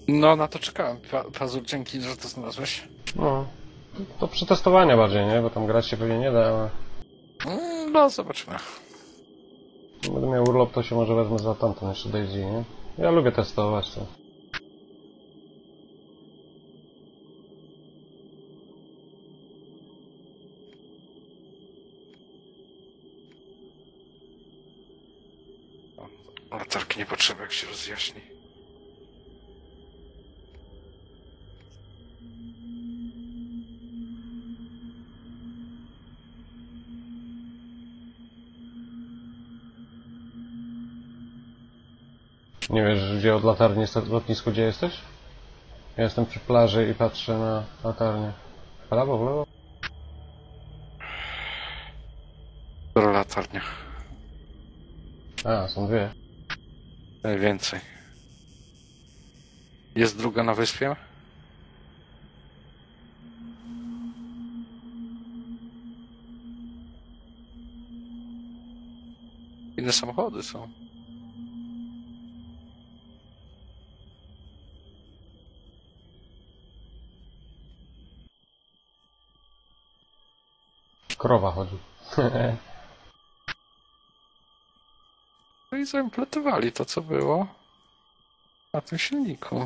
No, na to czekałem. Pazur, dzięki, że to znalazłeś. No, to przetestowania bardziej, nie? Bo tam grać się pewnie nie da, ale No, zobaczymy. jak będę miał urlop, to się może wezmę za tamten jeszcze Daisy, nie? Ja lubię testować to. Latarki nie potrzeba, jak się rozjaśni. Nie wiesz, gdzie od latarni jest lotnisko, gdzie jesteś? Ja jestem przy plaży i patrzę na latarnię. W prawo, w lewo? Która latarnia? A, są dwie. Najwięcej. Jest druga na wyspie? Inne samochody są. Krowa chodzi. No i zaimplementowali to, co było na tym silniku.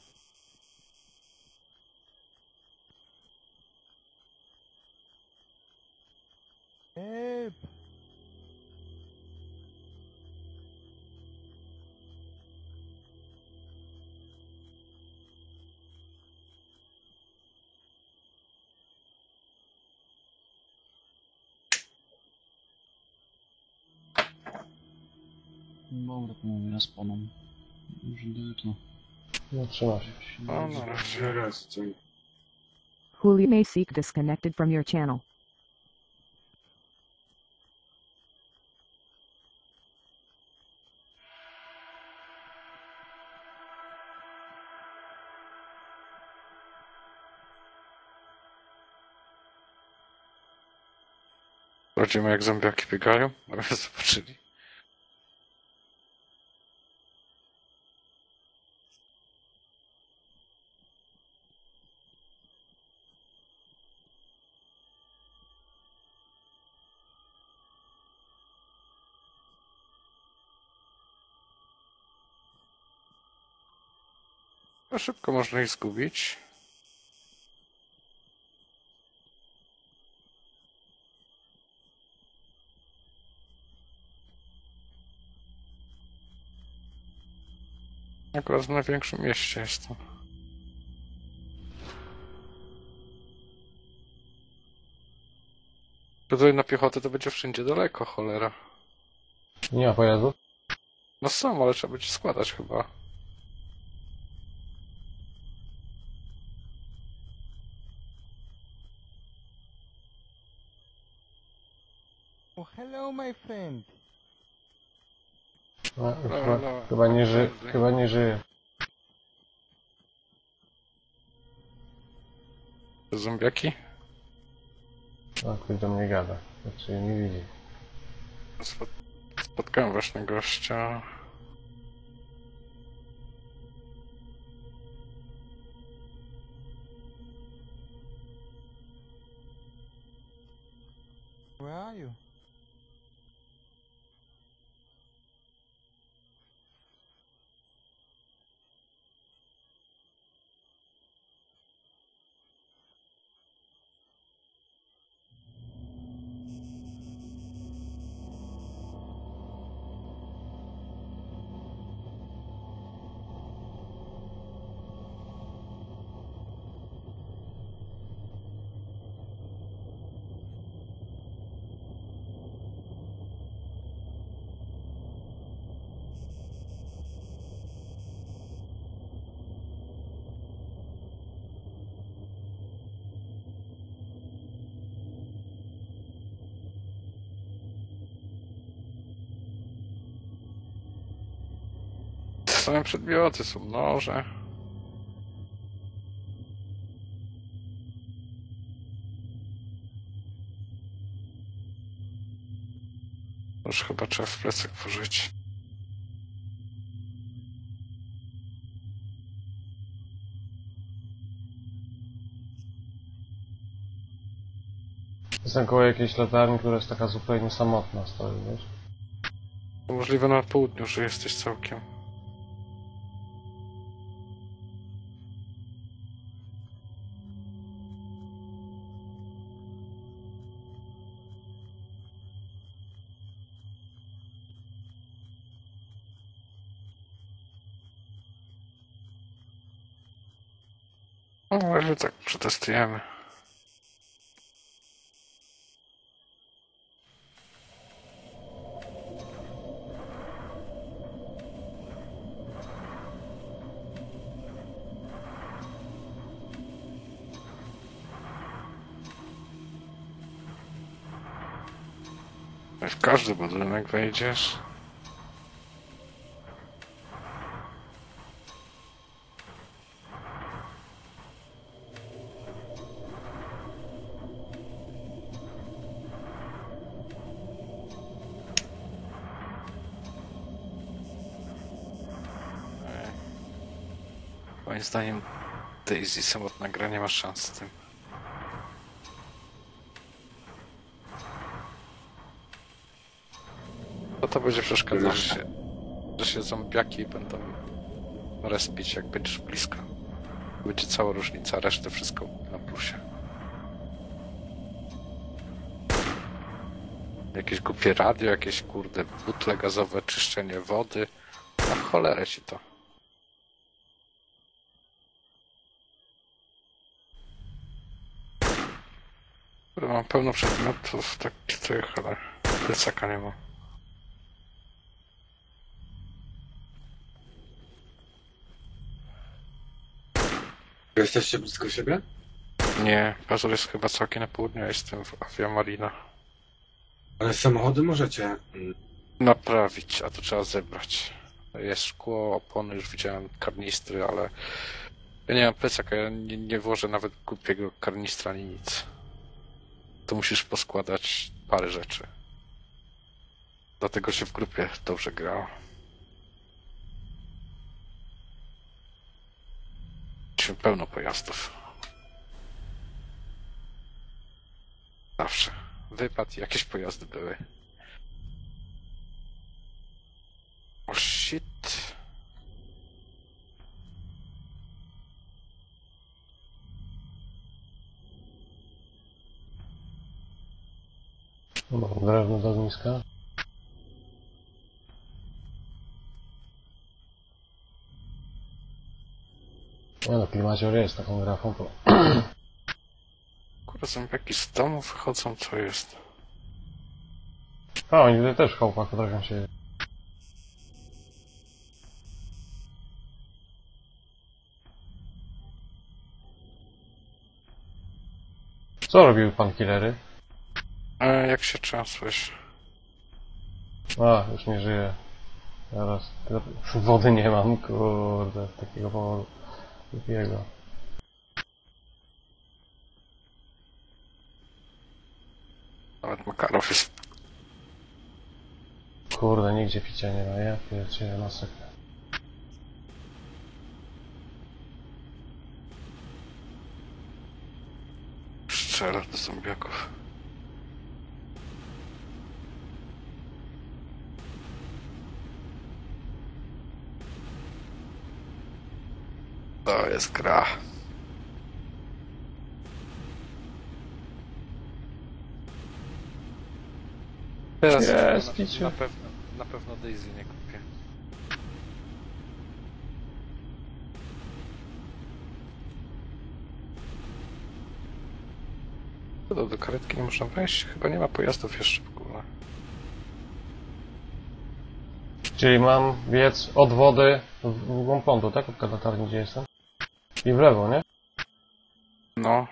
Dobra, to mówię, ja spaną. Już idę to. No, trzyma się. No, na razie. Julio may seek disconnected from your channel. Sprawdzimy, jak zombiaki biegają, aby zobaczyli. No, szybko można ich zgubić. Akurat w największym mieście jestem. Tutaj na piechotę to będzie wszędzie daleko, cholera. Nie ma pojazdu? No są, ale trzeba będzie składać chyba. Oh, hello, my friend. No, no. chyba nie żyje. Zombiaki? No, ktoś do mnie gada. Znaczy nie widzi. Spotkałem właśnie gościa. Where are you? Same przedmioty, są noże. Już chyba trzeba w plecach włożyć. Jestem koło jakiejś latarni, która jest taka zupełnie samotna, stoi, wiesz? To możliwe na południu, że jesteś całkiem. No, ale tak przetestujemy. W każdy budynek wejdziesz. Moim zdaniem Daisy samotna gra nie ma szans z tym. To będzie przeszkadzać, że się zombiaki będą respić, jak będziesz blisko. Będzie cała różnica, resztę wszystko na plusie. Jakieś głupie radio, jakieś kurde butle gazowe, czyszczenie wody. Na cholerę ci to. Kurde, mam pełno przedmiotów, takich, ale plecaka nie mam. Jesteście blisko siebie? Nie, Pazur jest chyba całkiem na południu, ja jestem w Avia Marina. Ale samochody możecie. Naprawić, a to trzeba zebrać. Jest szkło, opony, już widziałem karnistry, ale ja nie mam plecaka, ja nie włożę nawet głupiego karnistra ani nic. Tu musisz poskładać parę rzeczy. Dlatego się w grupie dobrze grało. Mieliśmy pełno pojazdów. Zawsze. Wypad i jakieś pojazdy były. O shit. Mam drewno do ogniska. Nie no, Klimacior jest taką grafą, bo... Kurde, zombiaki z domu wychodzą, co jest? A, oni tutaj też w chałupach potrafią się... Co robił pan killery? Jak się trzęsłeś? A, już nie żyje. Zaraz. Wody nie mam, kurde, z takiego powodu. Głupiego. Nawet Makarow jest. Kurde, nigdzie picia nie ma, ja pierdzielę masakra. Strzela do zombiaków. To jest gra. Teraz Jest, picie. na pewno Daisy nie kupię. Do karetki nie można wejść? Chyba nie ma pojazdów jeszcze w ogóle. Czyli mam biec od wody w głąb lądu, tak? Od latarni, gdzie jestem? I w lewo, nie? No.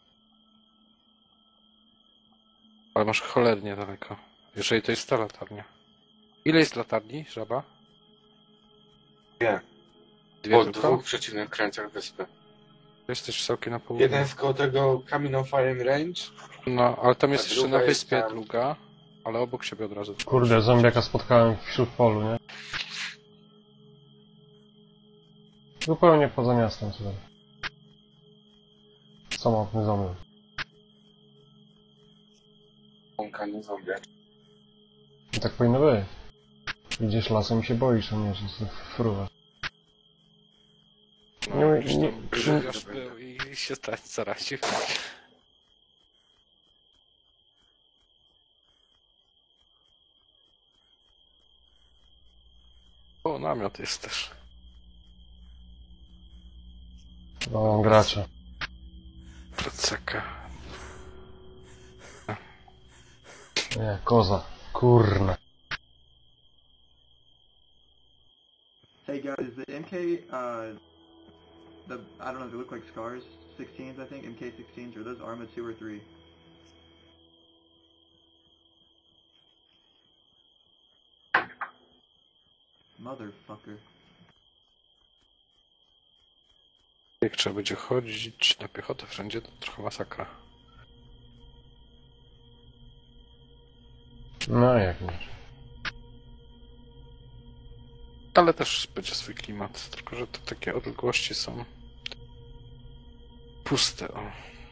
Ale masz cholernie daleko. Jeżeli to jest ta latarnia. Ile jest latarni, żaba? Nie. Dwie Po tylko? dwóch przeciwnych krańcach wyspy. Jesteś całkiem na południu. Jeden jest koło tego Camino Fire Range. No, ale tam jest A jeszcze druga na jest wyspie tam. druga, ale obok siebie od razu. Kurde, zombiaka spotkałem wśród polu, nie? Zupełnie poza miastem, słuchaj. Samotny zombie. Łąka, nie zombie. I tak powinno być. Idziesz lasem i się boisz, a nie, że fruwasz. No, gdzieś nie- tam grzybiarz był i się zaraził. O, namiot jest też. No, gracze. Plecaka. Nie, koza. Kurna. Hey guys, the MK, I don't know, they look like scars, 16s I think, MK16s, are those Arma 2 or 3? Motherfucker. Jak trzeba będzie chodzić na piechotę wszędzie, to trochę masakra. No jak nie. Ale też będzie swój klimat, tylko że to takie odległości są puste. O.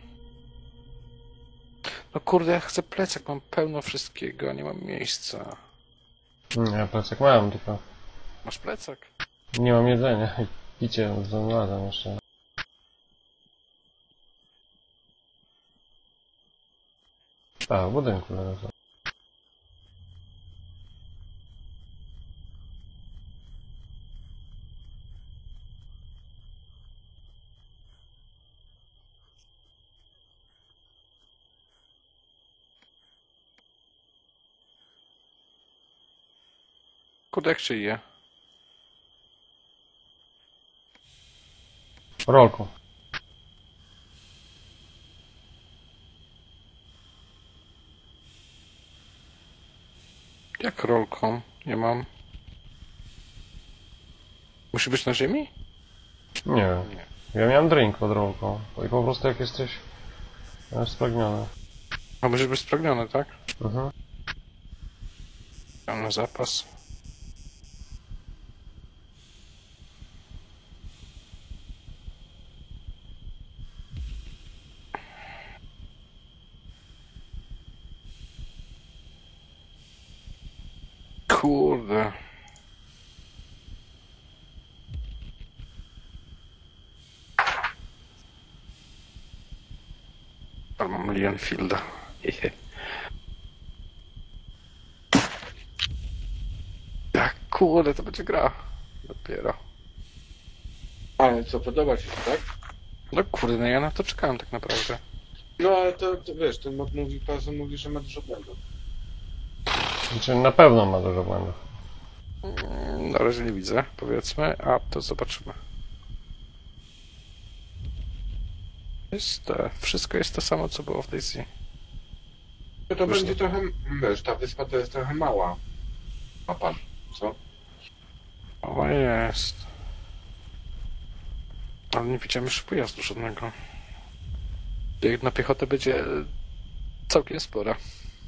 No kurde, ja chcę plecak, mam pełno wszystkiego, a nie mam miejsca. Ja plecak mam, tylko Masz plecak? nie mam jedzenia i picie znalazłem jeszcze. A, w budynku leżę. Kurde, jak się je? Rolką. Jak rolką? Nie mam. Musi być na ziemi? Nie wiem. Nie. Ja miałem drink pod rolką. I po prostu jak jesteś spragniony. A może być spragniony, tak? Mhm. Mam na zapas. Kurde. Ale mam Leonfielda. Tak, kurde, to będzie gra. Dopiero. Ale co, podoba ci się, tak? No kurde, no ja na to czekałem tak naprawdę. No ale to wiesz, ten mod mówi, Pazon mówi, że ma dużo błędów. Znaczy na pewno ma dużo błędów. Na razie nie widzę, powiedzmy, a to zobaczymy. Wszystko jest to samo, co było w Daisy. To Już będzie nie. trochę, wiesz, ta wyspa to jest trochę mała mapa, co? O, jest. Ale nie widziałem jeszcze pojazdu żadnego. Jak na piechotę będzie całkiem spora.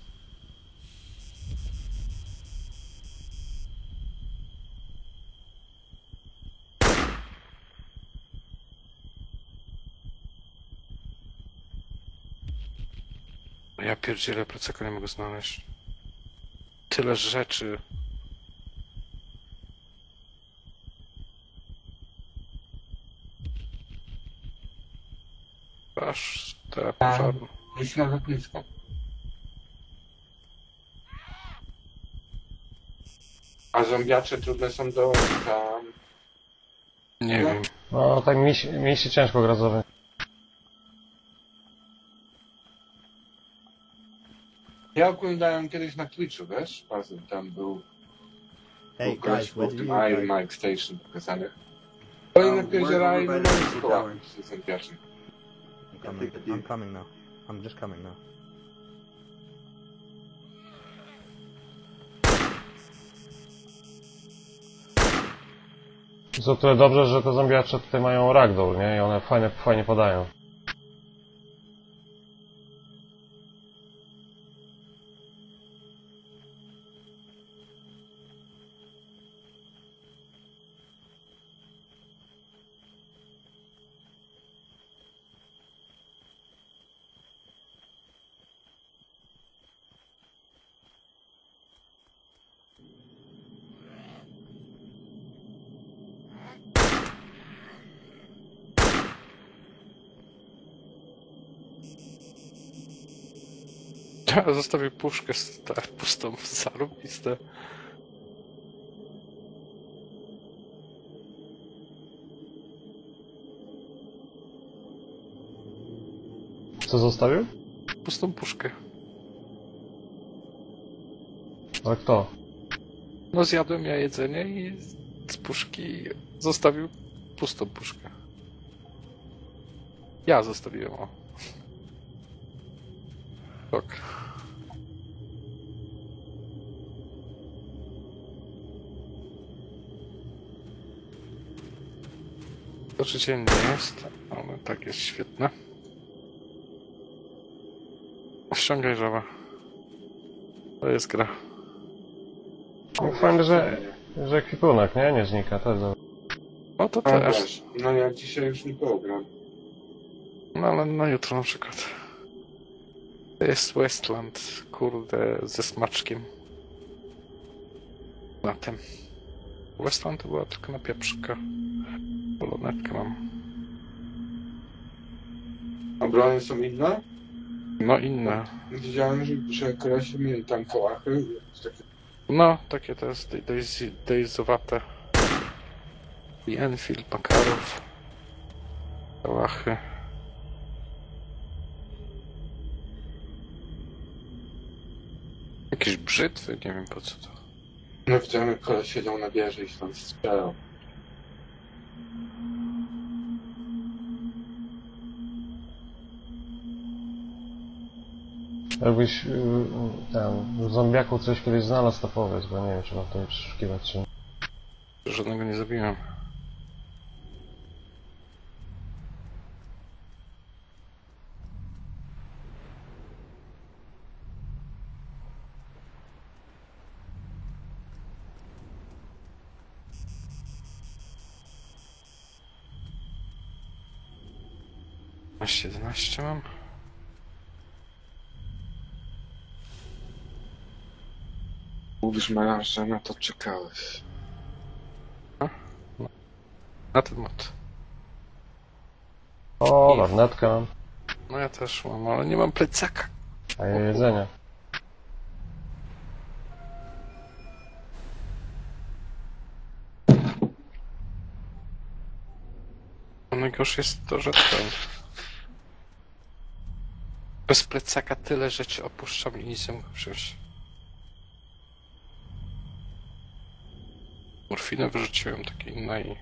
Ja pierdzielę, plecaka nie mogę znaleźć. Tyle rzeczy. Aż te pożarne. Jest na lotnisko. A zombiacze trudne są do tam... Nie wiem. No tak mi się ciężko gra z Ja oglądałem kiedyś na Twitchu, wiesz? Pazon tam był... Hey był gość, guys, był what w did tym you Iron like? Mike Station pokazany. Oni we're napierdzielali over na by the moich szkołach tower. z zombiaczy. I'm coming now. I'm just coming now. Jest o tyle dobrze, że te zombiacze tutaj mają ragdoll, nie? I one fajnie podają. Zostawił puszkę pustą, zarobiste. Co zostawił? Pustą puszkę. Ale kto? No zjadłem ja jedzenie i z puszki zostawił pustą puszkę. Ja zostawiłem, o. Tak. To codziennie jest, ale tak jest świetne. Ściągaj żaba. To jest gra. No, fajne, że ekwipunek, nie? Nie znika, to jest dobre. No to No też. też. No ja dzisiaj już nie pogram. No ale na jutro na przykład. To jest Westland, kurde, ze smaczkiem. Na tym. Westland to była tylko na pieprzyka. Polonetkę mam. A brony są inne? No inne. Widziałem, że kolesie mieli tam kołachy. Takie... No, takie to jest dejzowate. I Enfield, Makarów. Kałachy. Jakieś brzytwy, nie wiem po co to. No widziałem, jak koleś siedział na wieży i się tam strzelał. Jakbyś tam w zombiaku coś kiedyś znalazł, to powiedz, bo nie wiem, czy mam to przeszukiwać, czy... Żadnego nie zabiłem. Masz 11 mam? Mówisz, Maja, że na to czekałeś. Na ten mod. O, lornetkę mam, No ja też mam, ale nie mam plecaka. a ja jedzenie. Najgorsze jest to, że to... Bez plecaka tyle rzeczy opuszczam i nic nie mogę wziąć. Morfinę wyrzuciłem, takie inne i...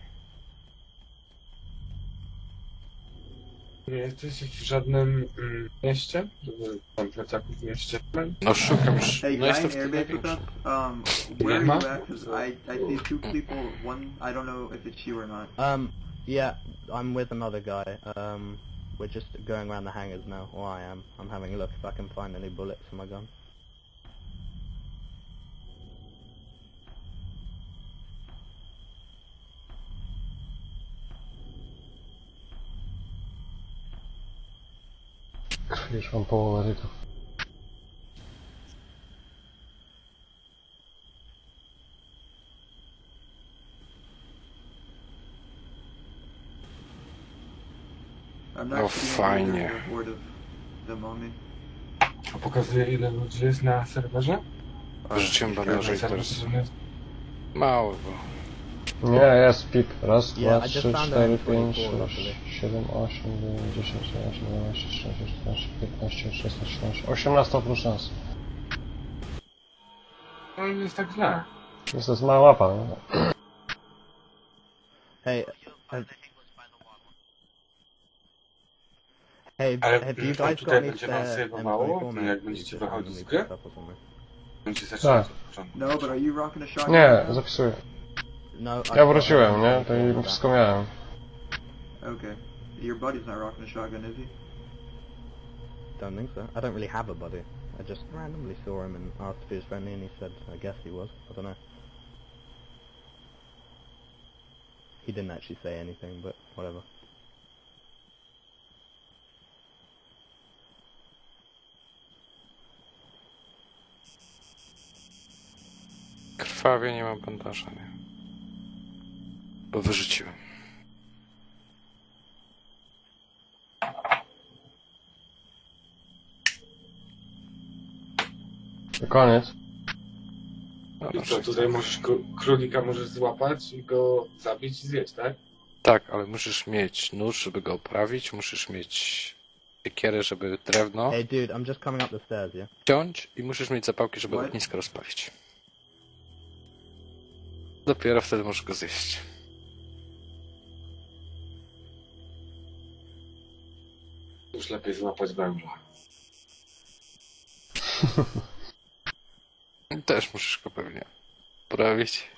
Nie jesteś w żadnym mieście? Żeby tam plecaków w mieście? No szukam już... Hey, No guy jestem in w tym airbase with największym. us. Where are Yeah. you at? Because I see two people. One, I don't know if it's you or not. Yeah, I'm with another guy. We're just going around the hangars now, or I am. I'm having a look if I can find any bullets for my gun. Już mam połowę rytów. I'm Oh, not seeing fajnie. a horde of them on me. A pokazuje, ile ludzi jest na serwerze? Wyrzuciłem bandaże i teraz... Mało, bo... Nie, jest pik. Raz, dwa, Yeah, I trzy, just found cztery, that pięć, M24 sześć, 7, 8, 9, 10, 11, 12, 13, 14, 15, 16, 17, 18 plus szans. No nie jest tak źle. To jest mała łapa, nie? Hey, hey, Ale have you a guys got tutaj any będzie wam spare sejwowało? M24 No jak mags będziecie you could wychodzić z randomly gry? pick up or something? Będziecie zaczynać Tak. od początku. No, but are you rocking a shotgun? Nie, right now? zapisuję. No, I've Ja got wróciłem, nie? To M24 i for wszystko miałem. Okay. Your buddy's not rocking a shotgun, is he? that. Don't think so. I don't really have a buddy. I just randomly saw him and asked if he was friendly, and he said, I guess he was. I don't know. He didn't actually say anything, but whatever. Krwawie, nie mam bandaża, nie? Bo wyrzuciłem. To koniec. No, I co, tutaj możesz królika możesz złapać i go zabić i zjeść, tak? tak, ale musisz mieć nóż, żeby go oprawić, musisz mieć siekierę, żeby drewno Hey dude, I'm just coming up the stairs, yeah? ciąć i musisz mieć zapałki, żeby What? ognisko rozpalić. Dopiero wtedy możesz go zjeść. Już lepiej złapać węża. Też musisz go pewnie poprawić.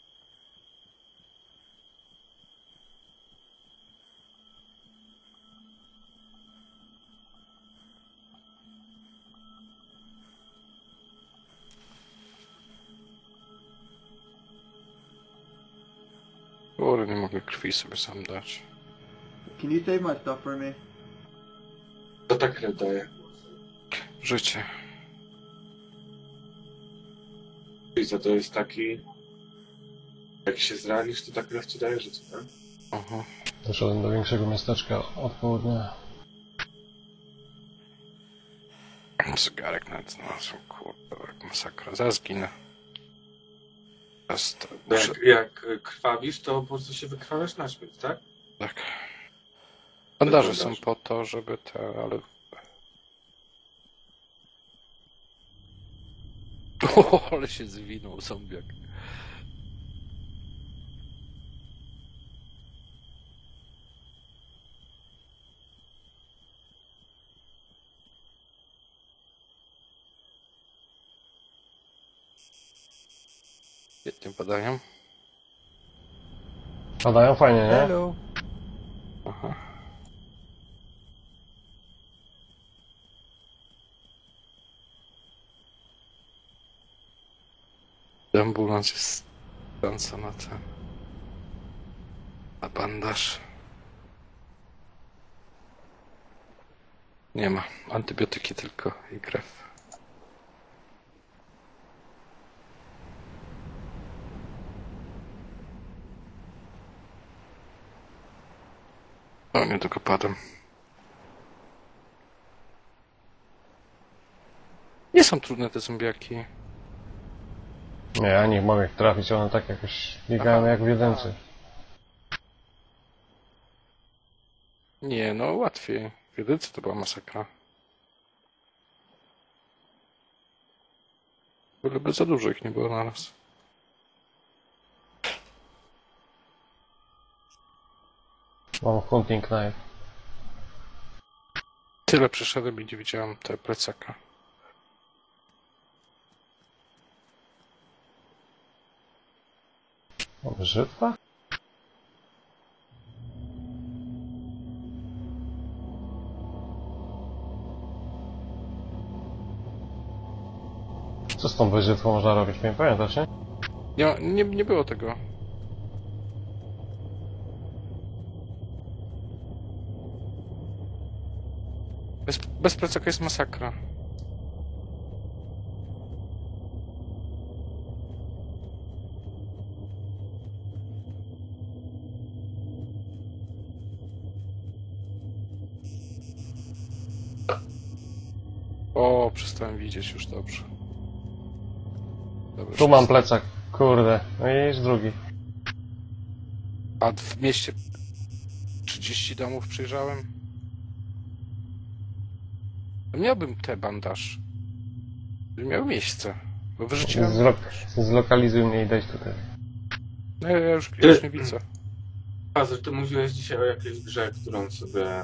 Kurde, nie mogę krwi sobie sam dać. Can you save my stuff for me? To tak krew daje. Życie. I co to jest taki... Jak się zranisz, to tak krew ci daje życie, tak? Aha. Doszedłem do większego miasteczka od południa. Zegarek nawet znalazłem, kurde, jak masakra. Zaraz ginę. Zaraz to muszę... Jak krwawisz, to po prostu się wykrwawiasz na śmierć, tak? Tak. Bandaże są bandaże. po to, żeby te, ale... O, ale się zwinął zombiak. Świetnie padają. Padają fajnie, nie? Hello! Aha. Ambulans jest szansa na ten. Na bandaż. Nie ma. Antybiotyki tylko i krew. O, nie tylko padam. Nie są trudne te zombiaki. Nie, ja nie mogę ich trafić, one tak jakoś biegają jak w jedynce. Nie, no łatwiej. W jedynce to była masakra. Byleby za dużo ich nie było naraz. Mam hunting knife. Tyle przeszedłem i nie widziałem te plecaka. Mam brzytwa? Co z tą brzytwą można robić? Nie pamiętasz, nie? Nie było tego. Bez plecaka jest masakra. O, przestałem widzieć już dobrze. Dobrze, Tu mam plecak, kurde. No i jest drugi. A w mieście 30 domów przejrzałem? Miałbym te bandaż. Miał miejsce. Bo wyrzuciłem. Zlokalizuj mnie i daj tutaj. No ja już nie widzę. Pazer, ty mówiłeś dzisiaj o jakiejś grze, którą sobie...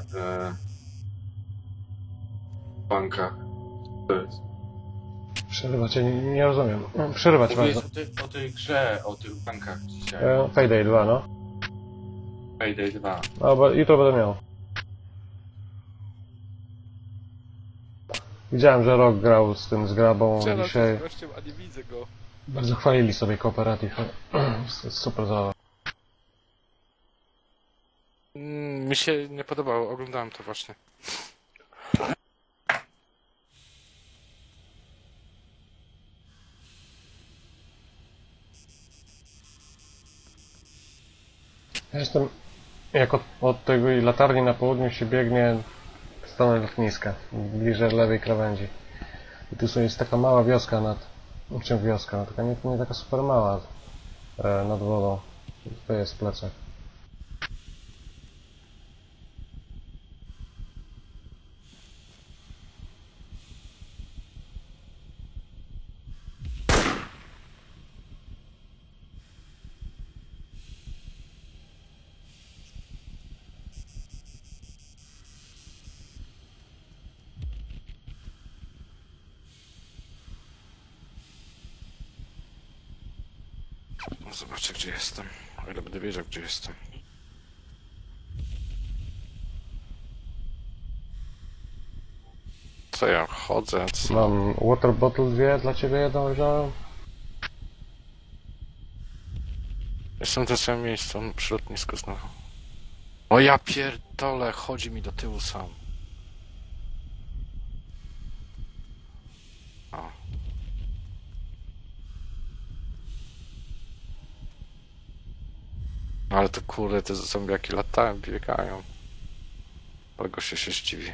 w bankach. To jest. Przerywać, ja nie rozumiem. Przerywać Mówiłeś bardzo. o tej grze, o tych bankach dzisiaj. Payday 2, no. Payday 2. No, bo jutro będę miał. Widziałem, że Rock grał z tym zgrabą dzisiaj. gościem, a nie widzę go. Bardzo chwalili sobie kooperatyw. Jest super zabawa. Mi się nie podobało, oglądałem to właśnie. Ja jestem, jak od tej latarni na południu się biegnie w stronę lotniska, bliżej lewej krawędzi. I tu sobie jest taka mała wioska czym wioska? No taka nie taka super mała nad wodą. To jest plecak. No zobaczę, gdzie jestem. O ile będę wiedział, gdzie jestem. Co ja chodzę? Co? Mam water bottle 2 dla ciebie, jedną wziąłem. Jestem w tym samym miejscu, przy lotnisku znowu. O ja pierdolę, chodzi mi do tyłu sam. O. Ale to kurde, te zombiaki latają, biegają. Ale goście się zdziwi.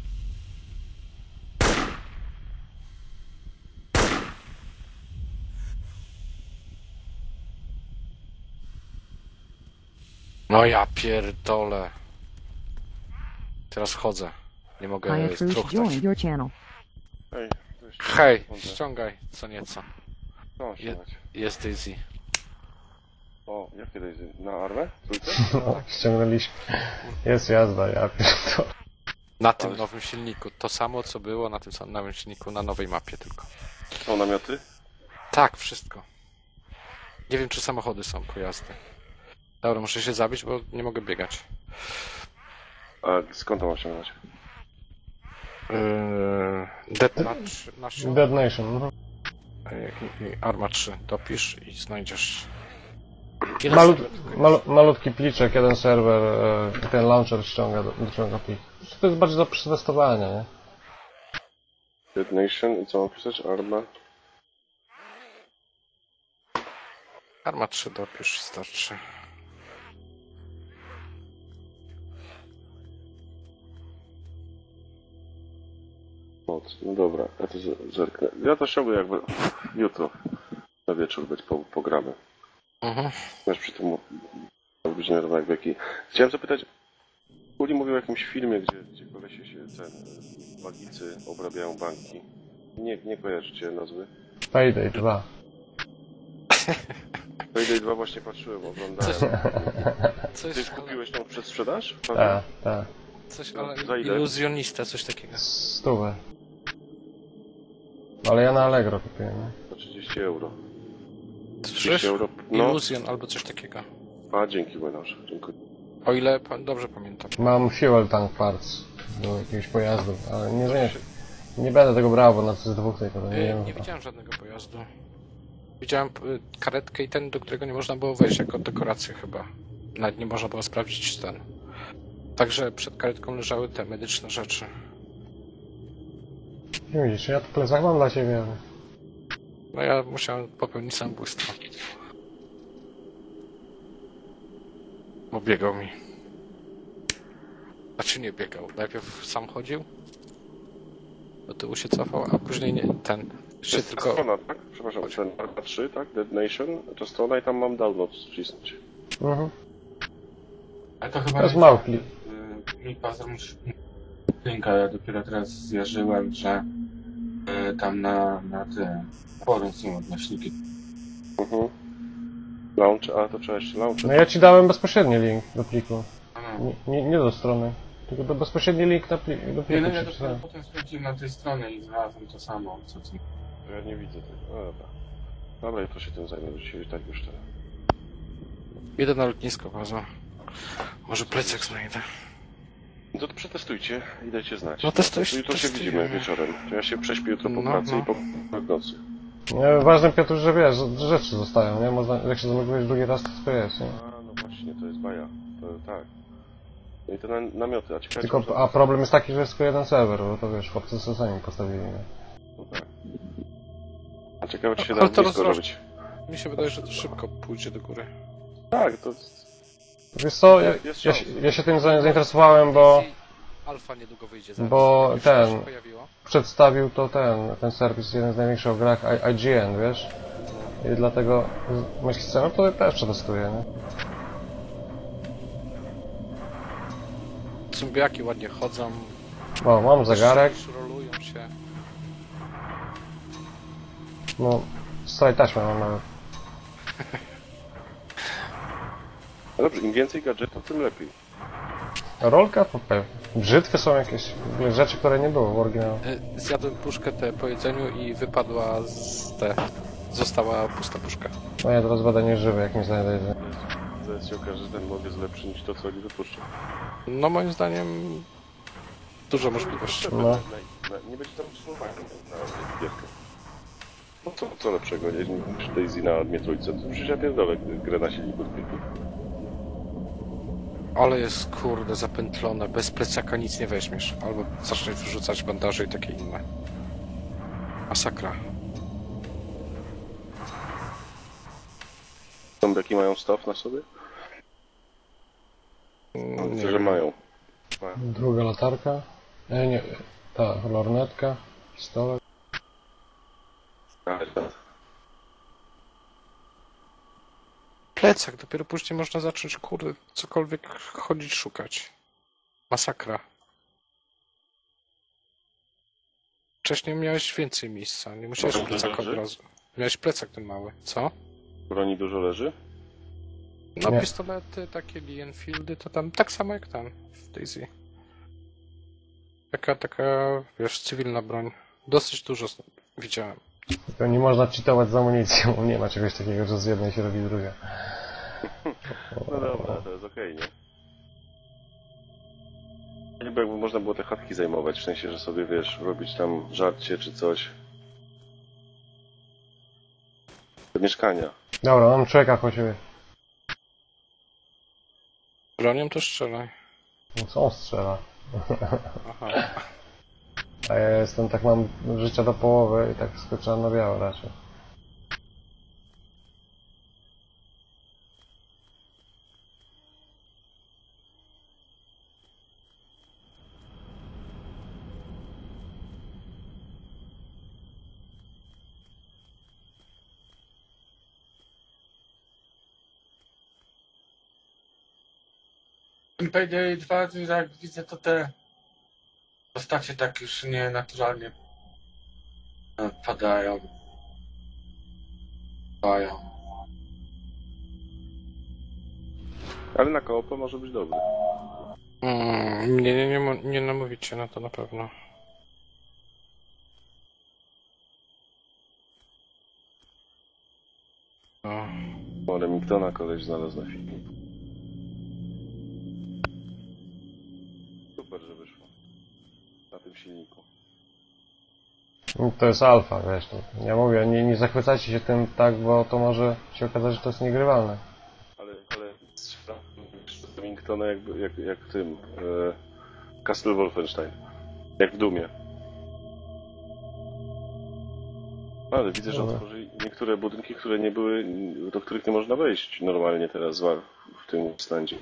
No ja pierdolę. Teraz chodzę. Nie mogę Piantrush struchnąć. joined your channel. Hej, to jeszcze Hej, sekundę. ściągaj co nieco. Co mam ściągać? Jest Daisy. O, jak kiedyś? Na armę? Trójkę? No, ściągnęliśmy. Jest jazda, ja pierdolę. Na tym Ale- nowym silniku. To samo co było na tym samym nowym silniku, na nowej mapie tylko. Są namioty? Tak, wszystko. Nie wiem czy samochody są, pojazdy. Dobra, muszę się zabić, bo nie mogę biegać. A skąd to mam ściągnąć? Dead Nation Dead Nation. Mhm. i Arma 3 dopisz i znajdziesz. Malutki pliczek, jeden serwer, ten launcher dociąga plik. To jest bardziej do przetestowania, nie? Dead Nation i co mam pisać? Arma? Arma 3 dopisz, starczy. Moc. No dobra, ja to zerknę. Ja to ściągnę jakby jutro. Na wieczór być pogramy. Mhm. Wiesz, przy tym być nie jak wieki. Chciałem zapytać, Kuli mówił o jakimś filmie, gdzie kolesie się magicy obrabiają banki. Nie kojarzycie nazwy? Payday 2. Payday 2 właśnie patrzyłem, oglądałem. Coś, Ty kupiłeś tą przed sprzedaż? Tak, tak. coś Za ale ile? iluzjonista, coś takiego. 100. Ale ja na Allegro kupiłem, nie? Za 30 euro. 30 Słyszysz? euro. No, Iluzjon albo coś takiego. a dzięki Młynarz, dziękuję. O ile dobrze pamiętam. Mam fuel tank parts do jakiegoś pojazdu, ale nie będę tego brał, bo na co z dwóch tylko to nie wiem. Nie widziałem żadnego pojazdu. Widziałem karetkę i ten, do którego nie można było wejść jako dekorację chyba. Nawet nie można było sprawdzić ten. Także przed karetką leżały te medyczne rzeczy. Nie widzisz, ja tu plecak mam dla ciebie, ale... No ja musiałem popełnić samobójstwo. Bo biegał mi. Znaczy nie biegał. Najpierw sam chodził. Do tyłu się cofał, a później nie, ten. To Jeszcze jest tylko... strona, tak? Przepraszam, ten Arma 3, tak? Dead Nation, to strona i tam mam download wcisnąć. Mhm. Ale to chyba To jest mały plik. mi pasor musi linka, ja dopiero teraz zjarzyłem, że tam na tym forum są odnośniki. Mhm. Launch, a to trzeba jeszcze launch. No ja ci dałem bezpośredni link do pliku. No. Nie do strony. Tylko do bezpośredni link do Nie, pliku no ja ci dopiero przysłałem. potem sprawdziłem na tej stronie i znalazłem to samo, co ty. Ja nie widzę tego. No dobra. Dobra, jutro się tym zajmę, dzisiaj i tak już teraz. Jedę na lotnisko, poza. Może plecak znajdę. No to przetestujcie i dajcie znać. No testuj, Jutro się testujemy. widzimy wieczorem. To ja się prześpię jutro po No, pracy no. i po nocy. Ważne, Piotr, że wiesz, że rzeczy zostają, nie? Można, jak się zamykujesz drugi raz, to wszystko jest, nie? A, no właśnie, to jest baja. To tak. No i te namioty, a ciekawe... Tylko, a problem jest taki, że jest tylko jeden serwer, bo to wiesz, chłopcy sobie sami postawili, nie? No tak. A ciekawe, czy się Ale da to blisko rozroś- robić. Mi się wydaje, że to szybko pójdzie do góry. Tak, to... Wiesz co, Jest szansa. ja się tym zainteresowałem, bo alfa niedługo wyjdzie zaraz. Bo Już ten- się pojawiło. Przedstawił to ten serwis, jeden z największych w grach IGN, wiesz? I dlatego myślisz, no to też przetestuję, nie? Zombiaki ładnie chodzą. O, mam zegarek. Rolują się. No, słuchaj, taśmę mam nawet. No dobrze, im więcej gadżetów, tym lepiej. Rolka? To pewnie. Brzytwy są jakieś rzeczy, które nie było w oryginale. Zjadłem puszkę po jedzeniu i wypadła została pusta puszka. No ja teraz będę nieżywy, jak mi znajdę. Zaraz się okaże, że ten mod jest lepszy niż to, co oni wypuszczą. No moim zdaniem dużo możliwości. No. Nie będzie tam utrzymywania na gierkę. No co lepszego, nie? Niż Daisy na Admie Trójce. To przecież ja pierdolę grę na silniku z pliku. Ale jest kurde zapętlone, bez plecaka nic nie weźmiesz. Albo zaczniesz wyrzucać bandaże i takie inne. Masakra. Zombiaki mają staw na sobie? Nie Myślę, że wiem. mają. Druga latarka. Nie, ta lornetka. Pistolet. Ale tak. Plecak, dopiero później można zacząć kurde cokolwiek chodzić szukać. Masakra. Wcześniej miałeś więcej miejsca, nie musiałeś Dużo plecaka od leży? razu. Miałeś plecak ten mały, co? Broni dużo leży? No Nie. pistolety, takie Lee Enfieldy, to tam tak samo jak tam w Daisy. Taka, wiesz, cywilna broń. Dosyć dużo widziałem. Tylko nie można cheatować z amunicją. Nie ma czegoś takiego, że z jednej się robi druga. No dobra, to jest okej, nie? Jakby można było te chatki zajmować, w sensie, że sobie, wiesz, robić tam żarcie czy coś. Te mieszkania. Dobra, mam człowieka po siebie. Bronią to strzelaj. No co on strzela? Aha. A ja jestem, tak mam życia do połowy i tak skoczyłem na biało raczej. Payday 2, jak widzę, to te postacie tak już nienaturalnie padają. Padają. Ale na koopę może być dobry. Nie namówicie na to na pewno. No. O, Remingtona koleś znalazł na filmie. Super, że wyszło. Na tym silniku. No, to jest alfa, wiesz. No. Ja mówię, nie zachwycajcie się tym tak, bo to może się okazać, że to jest niegrywalne. Ale Remingtona jak w tym Castle Wolfenstein. Jak w Dumie. Ale widzę, że Dobra. otworzyli niektóre budynki, które nie były, do których nie można wejść normalnie teraz w tym standzie.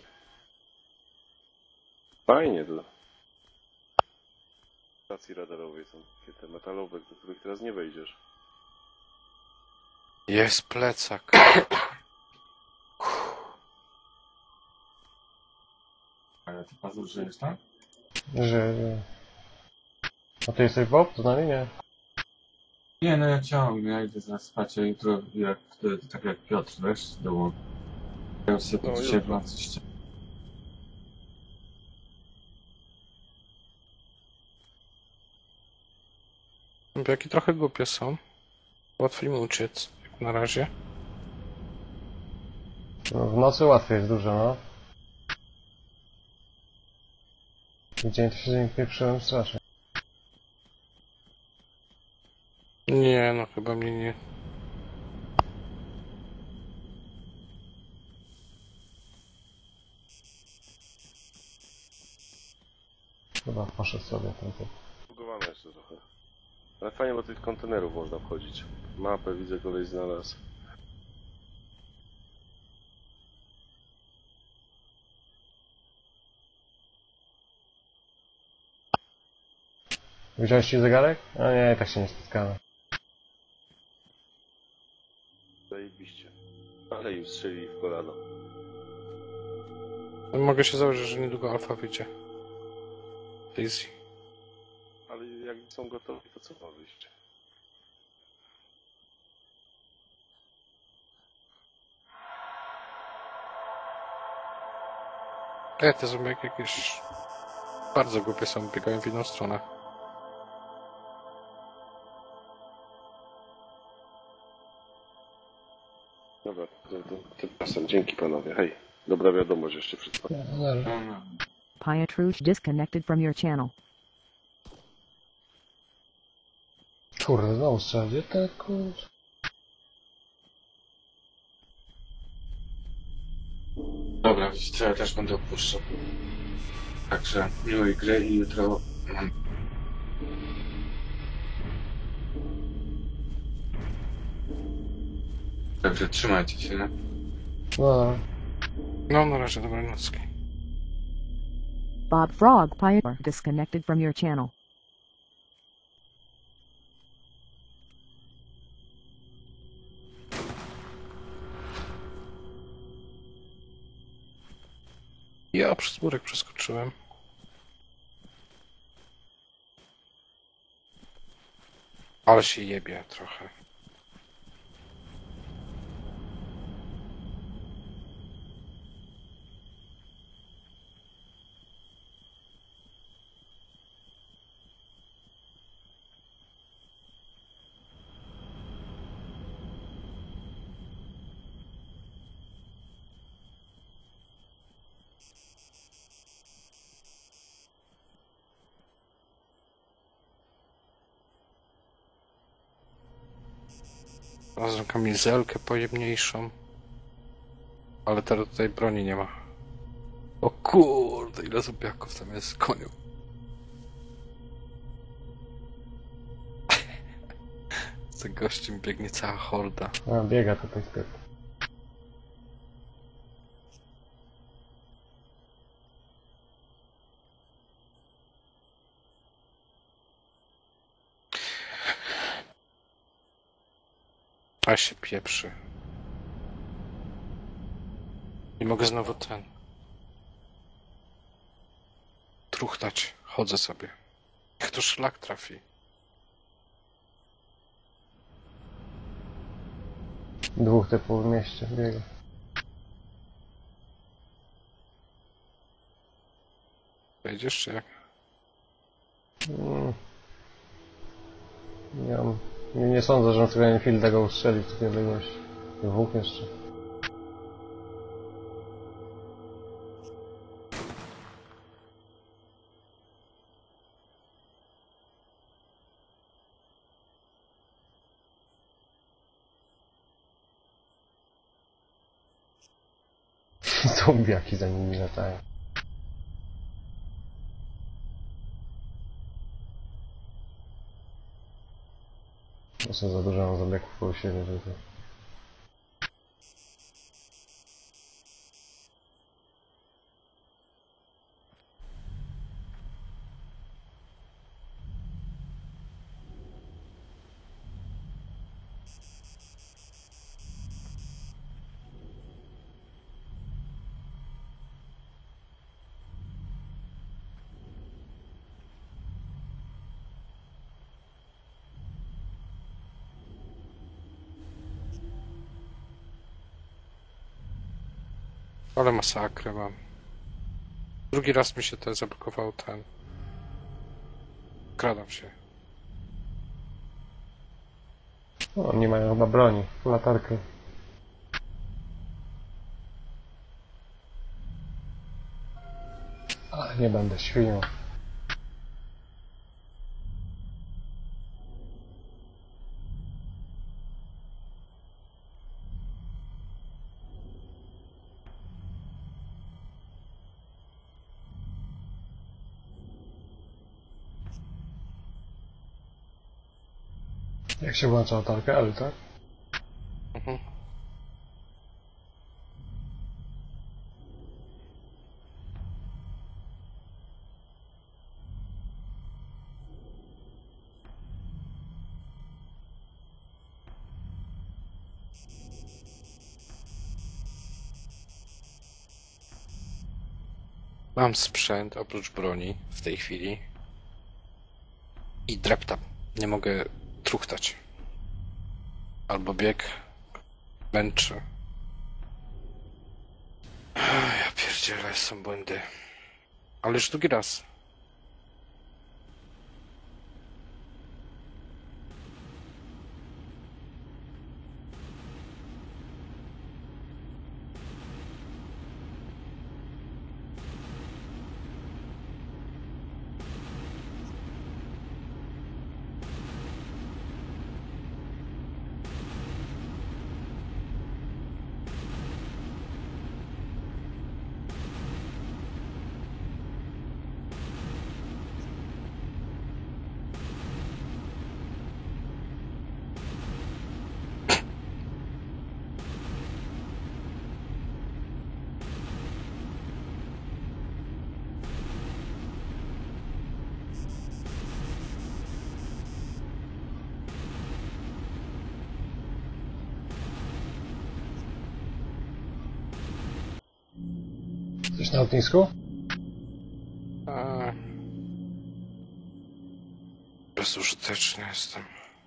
Fajnie to. Stacji radarowej są takie te metalowe, do których teraz nie wejdziesz. Jest plecak. Ale ty Pazur żyjesz, tak? Że... A ty jesteś Bob? Z nami? Nie. Nie, no ja ciągle, ja idę zaraz spać, a jutro, tak jak Piotr, wiesz, z domu. Ja sobie No, dzisiaj w jutro. nocy ściągnę. Zombiaki trochę głupie są. Łatwiej mi uciec, jak na razie. No, w nocy łatwiej jest dużo, no. W dzień to się z nim pieprzyłem strasznie. Nie, no chyba mnie nie. Chyba poszedł sobie ten typ. Zbugowane jeszcze trochę. Ale fajnie, bo tych kontenerów można wchodzić. Mapę widzę, koleś znalazł. Wziąłeś ci zegarek? A nie, tak się nie spotkamy. Zajebiście. Ale im strzeli w kolano. Mogę się założyć, że niedługo alfa wyjdzie. Easy. Ale jak są gotowi, to co ma wyjść? Te zombiaki jakieś bardzo głupie są, biegają w inną stronę. Dobra, tymczasem dzięki panowie. Hej, dobra wiadomość jeszcze przed panem. No. Pietruch disconnected from your channel. Kurde, znowu strzela. Gdzie te kurde? Dobra, wiecie co, ja też będę opuszczał. Także miłej gry i jutro mam... Także trzymajcie się, nie? No, No, na razie, dobrej nocki. Bob Frog Pietruch disconnected from your channel. Ja przez murek przeskoczyłem. Ale się jebie trochę. Znalazłem kamizelkę pojemniejszą. Ale teraz tutaj broni nie ma. O kurde, ile zombiaków tam jest, koniu. Za gościem biegnie cała horda. a biega tutaj z tyłu. A się pieprzy. Nie mogę znowu truchtać. Chodzę sobie. Niech to szlak trafi. Dwóch typów w mieście biega. Wejdziesz czy jak? Mm. Nie sądzę, że sobie Enfielda go ustrzeli w takiej odległości. Dwóch jeszcze. Zombiaki za nimi latają. To są za dużo mam zombiaków koło siebie, żeby to... Ale masakrę mam. Drugi raz mi się zablokował ten. Kradam się. No, nie mają chyba broni. Latarkę. Ale nie będę świnią. Jak się włącza latarkę? L, tak? Mhm. Mam sprzęt oprócz broni w tej chwili. I dreptam. Nie mogę truchtać. Albo bieg. Męczy. Ja pierdzielę, są błędy. Ale już drugi raz. Coś na lotnisku? Bezużyteczny jestem.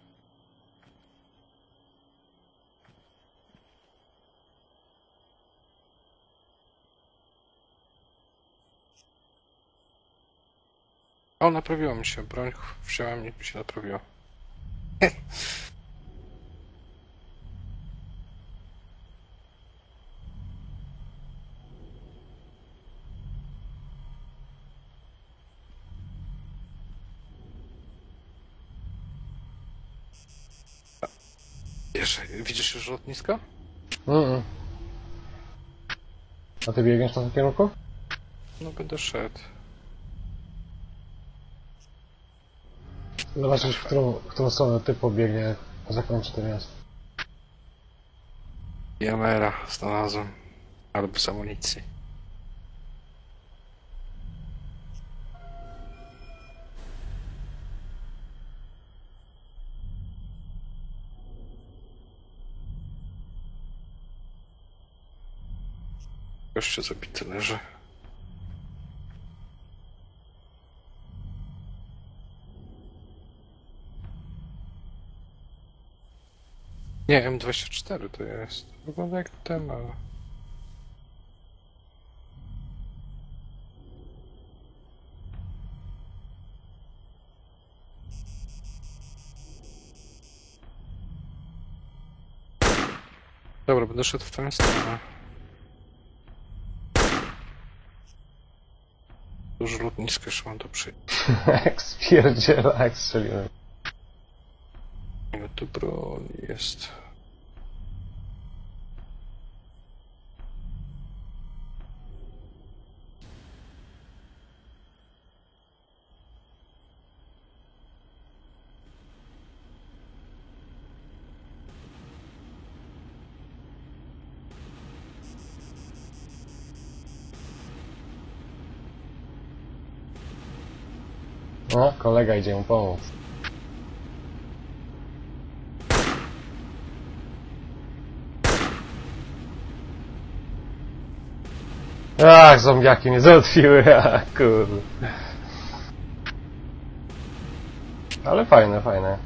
O, naprawiło mi się. Broń wziąłem i mi się naprawiło. Jeszcze, widzisz już lotnisko? A ty biegniesz w tym kierunku? No będę szedł. Zobaczysz, w którą stronę ty pobiegnie, jak zakończy ten jazd. Jamera znalazłem. Albo z amunicji. Gościu zabity leży. Nie, M24 to jest. Wygląda jak ten, ale... Dobra, będę szedł w tę stronę. Dużo lotniska jeszcze mam do przyjęcia. Jak spierdziela, jak strzeliłem. Ile tu broni jest? No, kolega idzie mu pomóc. Ach, zombiaki mnie załatwiły, kurde. Ale fajne, fajne.